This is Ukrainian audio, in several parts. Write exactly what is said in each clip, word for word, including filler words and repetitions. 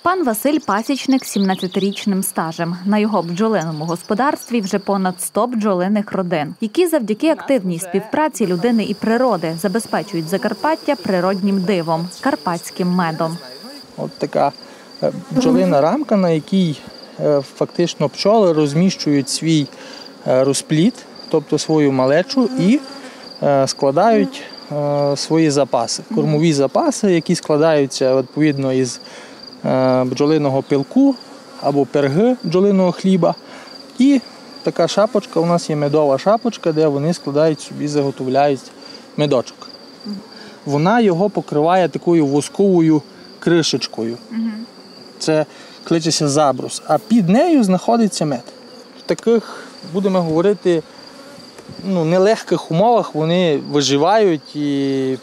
Пан Василь – пасічник з сімнадцятирічним стажем. На його бджолиному господарстві вже понад сто бджолиних родин, які завдяки активній співпраці людини і природи забезпечують Закарпаття природнім дивом – карпатським медом. От така бджолина рамка, на якій фактично пчоли розміщують свій розплід, тобто свою малечу, і складають свої запаси, кормові запаси, які складаються відповідно із бджолиного пилку або перги бджолиного хліба. І така шапочка, у нас є медова шапочка, де вони складають собі, заготовляють медочок. Вона його покриває такою восковою кришечкою. Це кличеться забрус. А під нею знаходиться мед. В таких, будемо говорити, ну, нелегких умовах вони виживають і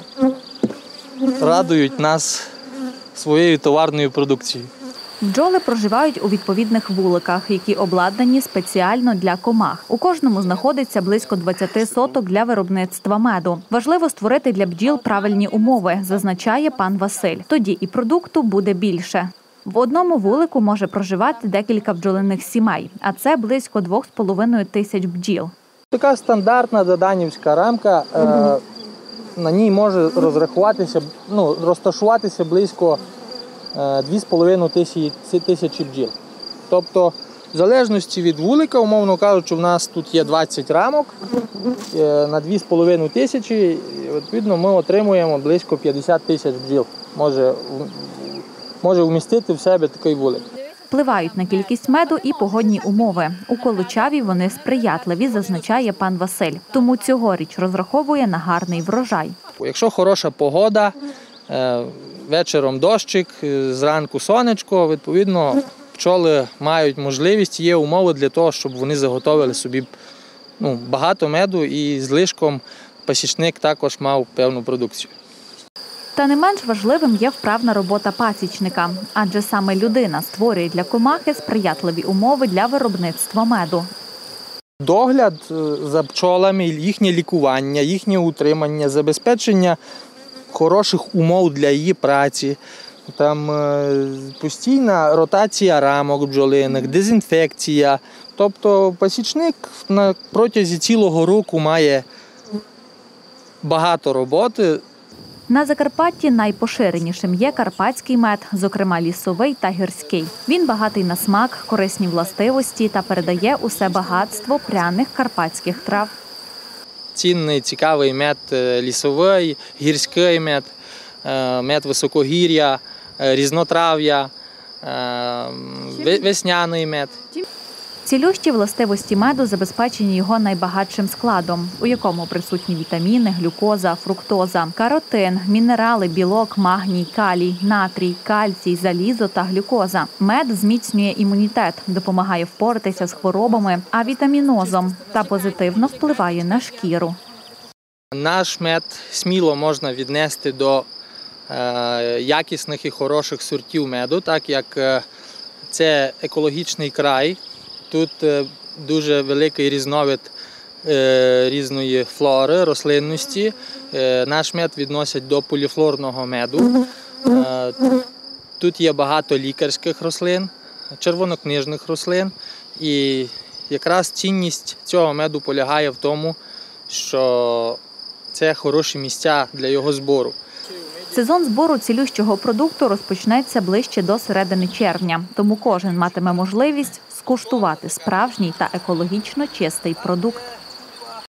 радують нас своєю товарною продукцією. Бджоли проживають у відповідних вуликах, які обладнані спеціально для комах. У кожному знаходиться близько двадцяти соток для виробництва меду. Важливо створити для бджіл правильні умови, зазначає пан Василь. Тоді і продукту буде більше. В одному вулику може проживати декілька бджолиних сімей, а це близько двох з половиною тисяч бджіл. Така стандартна заданівська рамка, на ній може розрахуватися, ну, розташуватися близько дві з половиною тисячі бджіл. Тобто, в залежності від вулика, умовно кажучи, в нас тут є двадцять рамок на дві з половиною тисячі, відповідно, ми отримуємо близько п'ятдесят тисяч бджіл. Може, може вмістити в себе такий вулик. Впливають на кількість меду і погодні умови. У Колочаві вони сприятливі, зазначає пан Василь. Тому цьогоріч розраховує на гарний врожай. Якщо хороша погода, вечором дощик, зранку сонечко, відповідно, пчоли мають можливість, є умови для того, щоб вони заготовили собі, ну, багато меду, і злишком пасічник також мав певну продукцію. Та не менш важливим є вправна робота пасічника, адже саме людина створює для комахи сприятливі умови для виробництва меду. Догляд за пчолами, їхнє лікування, їхнє утримання, забезпечення хороших умов для її праці, там постійна ротація рамок бджолиних, дезінфекція. Тобто пасічник на протязі цілого року має багато роботи. На Закарпатті найпоширенішим є карпатський мед, зокрема лісовий та гірський. Він багатий на смак, корисні властивості та передає усе багатство пряних карпатських трав. Цінний, цікавий мед лісовий, гірський мед, мед високогір'я, різнотрав'я, весняний мед. Цілющі властивості меду забезпечені його найбагатшим складом, у якому присутні вітаміни, глюкоза, фруктоза, каротин, мінерали, білок, магній, калій, натрій, кальцій, залізо та глюкоза. Мед зміцнює імунітет, допомагає впоратися з хворобами, авітамінозом та позитивно впливає на шкіру. Наш мед сміло можна віднести до е, якісних і хороших сортів меду, так як е, це екологічний край. Тут дуже великий різновид різної флори, рослинності. Наш мед відносять до поліфлорного меду. Тут є багато лікарських рослин, червонокнижних рослин. І якраз цінність цього меду полягає в тому, що це хороші місця для його збору. Сезон збору цілющого продукту розпочнеться ближче до середини червня, тому кожен матиме можливість скуштувати справжній та екологічно чистий продукт.